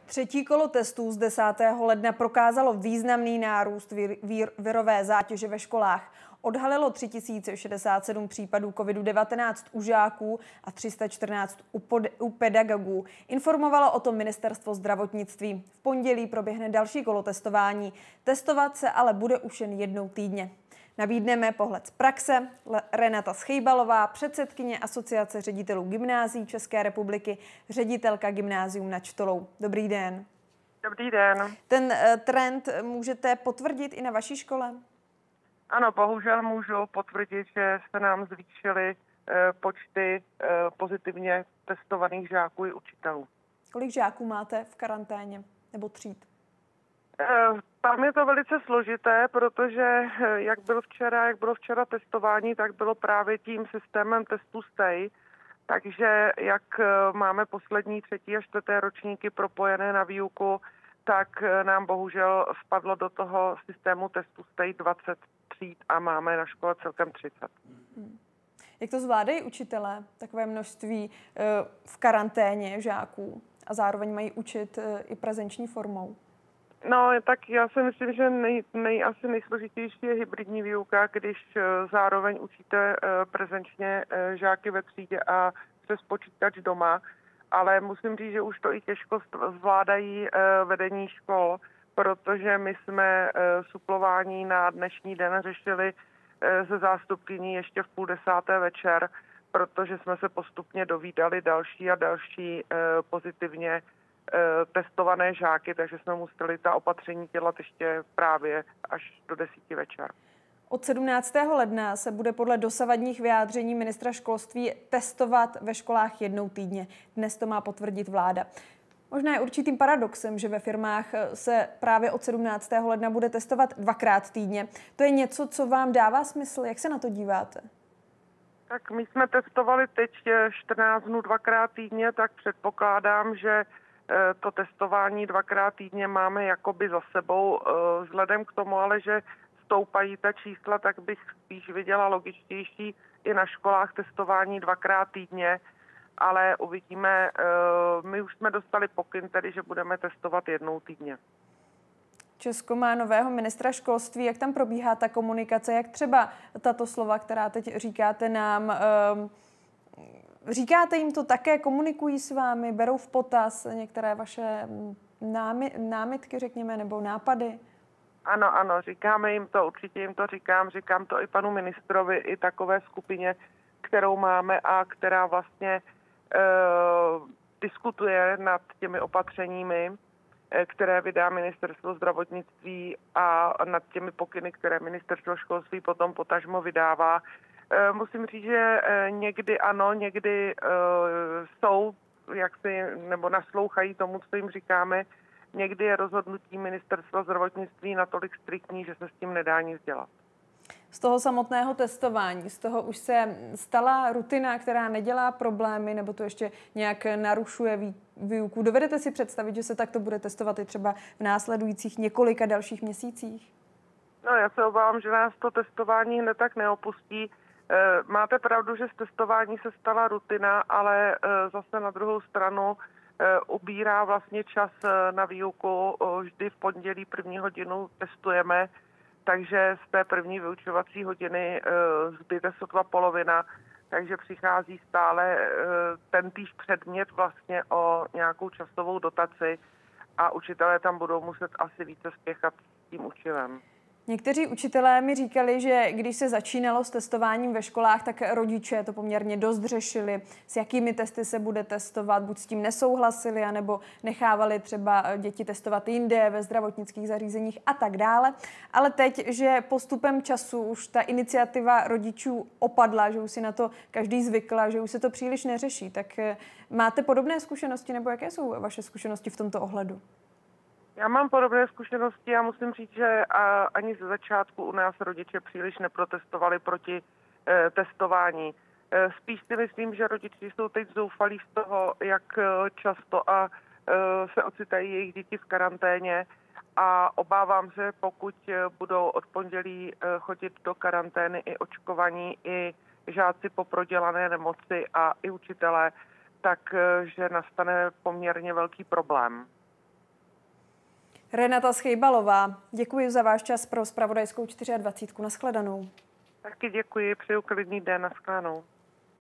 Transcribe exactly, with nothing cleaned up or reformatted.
Třetí kolo testů z desátého ledna prokázalo významný nárůst vir, virové zátěže ve školách. Odhalilo tři tisíce šedesát sedm případů covidu devatenáct u žáků a tři sta čtrnáct u, pod, u pedagogů. Informovalo o tom ministerstvo zdravotnictví. V pondělí proběhne další kolo testování. Testovat se ale bude už jen jednou týdně. Nabídneme pohled z praxe. Renata Schejbalová, předsedkyně Asociace ředitelů gymnázií České republiky, ředitelka Gymnázium nad Štolou. Dobrý den. Dobrý den. Ten trend můžete potvrdit i na vaší škole? Ano, bohužel můžu potvrdit, že se nám zvýšily počty pozitivně testovaných žáků i učitelů. Kolik žáků máte v karanténě nebo tříd? Tam je to velice složité, protože jak bylo včera, jak bylo včera testování, tak bylo právě tím systémem testu Stay. Takže jak máme poslední třetí a čtvrté ročníky propojené na výuku, tak nám bohužel spadlo do toho systému testu Stay dvacet tříd a máme na škole celkem třicet. Hmm. Jak to zvládají učitelé, takové množství v karanténě žáků a zároveň mají učit i prezenční formou? No, tak já si myslím, že nej, nej, asi nejsložitější je hybridní výuka, když zároveň učíte prezenčně žáky ve třídě a přes počítač doma, ale musím říct, že už to i těžko zvládají vedení škol, protože my jsme suplování na dnešní den řešili se zástupkyní ještě v půl desáté večer, protože jsme se postupně dovídali další a další pozitivně testované žáky, takže jsme museli ta opatření dělat ještě právě až do desíti večer. Od sedmnáctého ledna se bude podle dosavadních vyjádření ministra školství testovat ve školách jednou týdně. Dnes to má potvrdit vláda. Možná je určitým paradoxem, že ve firmách se právě od sedmnáctého ledna bude testovat dvakrát týdně. To je něco, co vám dává smysl? Jak se na to díváte? Tak my jsme testovali teď čtrnáct dnů dvakrát týdně, tak předpokládám, že to testování dvakrát týdně máme jakoby za sebou. Vzhledem k tomu ale, že stoupají ta čísla, tak bych spíš viděla logičtější i na školách testování dvakrát týdně, ale uvidíme. My už jsme dostali pokyn, tedy, že budeme testovat jednou týdně. Česko má nového ministra školství. Jak tam probíhá ta komunikace? Jak třeba tato slova, která teď říkáte nám, říkáte jim to také, komunikují s vámi, berou v potaz některé vaše námi, námitky, řekněme, nebo nápady? Ano, ano, říkáme jim to, určitě jim to říkám, říkám to i panu ministrovi, i takové skupině, kterou máme a která vlastně eh, diskutuje nad těmi opatřeními, eh, které vydá ministerstvo zdravotnictví a nad těmi pokyny, které ministerstvo školství potom potažmo vydává. Musím říct, že někdy ano, někdy jsou, jak si, nebo naslouchají tomu, co jim říkáme. Někdy je rozhodnutí ministerstva zdravotnictví natolik striktní, že se s tím nedá nic dělat. Z toho samotného testování, z toho už se stala rutina, která nedělá problémy, nebo to ještě nějak narušuje výuku. Dovedete si představit, že se takto bude testovat i třeba v následujících několika dalších měsících? No, já se obávám, že nás to testování hned tak neopustí. Máte pravdu, že z testování se stala rutina, ale zase na druhou stranu ubírá vlastně čas na výuku. Vždy v pondělí první hodinu testujeme, takže z té první vyučovací hodiny zbyde sotva polovina, takže přichází stále ten týž předmět vlastně o nějakou časovou dotaci a učitelé tam budou muset asi více spěchat s tím učivem. Někteří učitelé mi říkali, že když se začínalo s testováním ve školách, tak rodiče to poměrně dost řešili, s jakými testy se bude testovat, buď s tím nesouhlasili, anebo nechávali třeba děti testovat jinde, ve zdravotnických zařízeních a tak dále. Ale teď, že postupem času už ta iniciativa rodičů opadla, že už si na to každý zvykl, že už se to příliš neřeší, tak máte podobné zkušenosti, nebo jaké jsou vaše zkušenosti v tomto ohledu? Já mám podobné zkušenosti a musím říct, že ani ze začátku u nás rodiče příliš neprotestovali proti e, testování. E, spíš si myslím, že rodiči jsou teď zoufalí z toho, jak často a e, se ocitají jejich děti v karanténě a obávám se, pokud budou od pondělí chodit do karantény i očkovaní, i žáci po prodělané nemoci a i učitelé, tak že nastane poměrně velký problém. Renata Schejbalová, děkuji za váš čas pro Zpravodajskou dvacet čtyři. Nashledanou. Taky děkuji, přeju klidný den, nashledanou.